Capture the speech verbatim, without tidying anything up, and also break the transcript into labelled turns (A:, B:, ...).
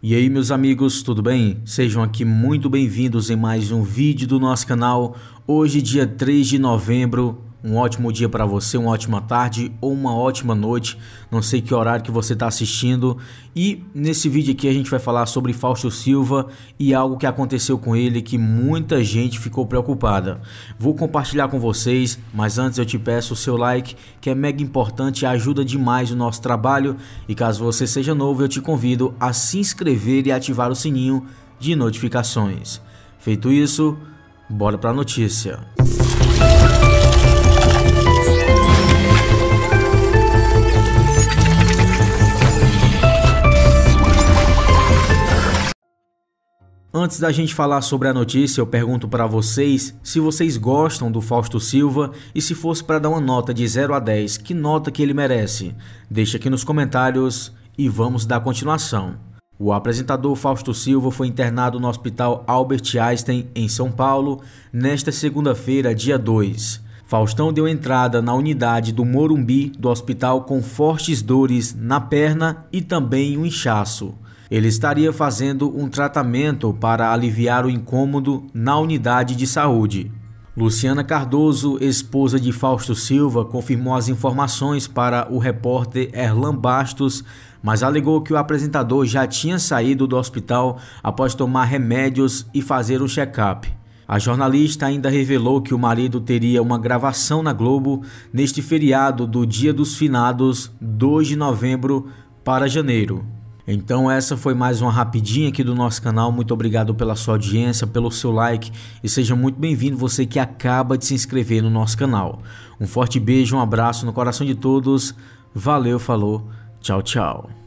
A: E aí, meus amigos, tudo bem? Sejam aqui muito bem-vindos em mais um vídeo do nosso canal. Hoje, dia três de novembro, um ótimo dia para você, uma ótima tarde ou uma ótima noite. Não sei que horário que você está assistindo. E nesse vídeo aqui a gente vai falar sobre Fausto Silva e algo que aconteceu com ele que muita gente ficou preocupada. Vou compartilhar com vocês, mas antes eu te peço o seu like, que é mega importante e ajuda demais o nosso trabalho. E caso você seja novo, eu te convido a se inscrever e ativar o sininho de notificações. Feito isso, bora para a notícia. Antes da gente falar sobre a notícia, eu pergunto para vocês se vocês gostam do Fausto Silva e se fosse para dar uma nota de zero a dez, que nota que ele merece? Deixa aqui nos comentários e vamos dar continuação. O apresentador Fausto Silva foi internado no Hospital Albert Einstein, em São Paulo, nesta segunda-feira, dia dois. Faustão deu entrada na unidade do Morumbi do hospital com fortes dores na perna e também um inchaço. Ele estaria fazendo um tratamento para aliviar o incômodo na unidade de saúde. Luciana Cardoso, esposa de Fausto Silva, confirmou as informações para o repórter Erlan Bastos, mas alegou que o apresentador já tinha saído do hospital após tomar remédios e fazer um check-up. A jornalista ainda revelou que o marido teria uma gravação na Globo neste feriado do Dia dos Finados, dois de novembro para janeiro. Então essa foi mais uma rapidinha aqui do nosso canal. Muito obrigado pela sua audiência, pelo seu like e seja muito bem-vindo você que acaba de se inscrever no nosso canal. Um forte beijo, um abraço no coração de todos. Valeu, falou, tchau, tchau.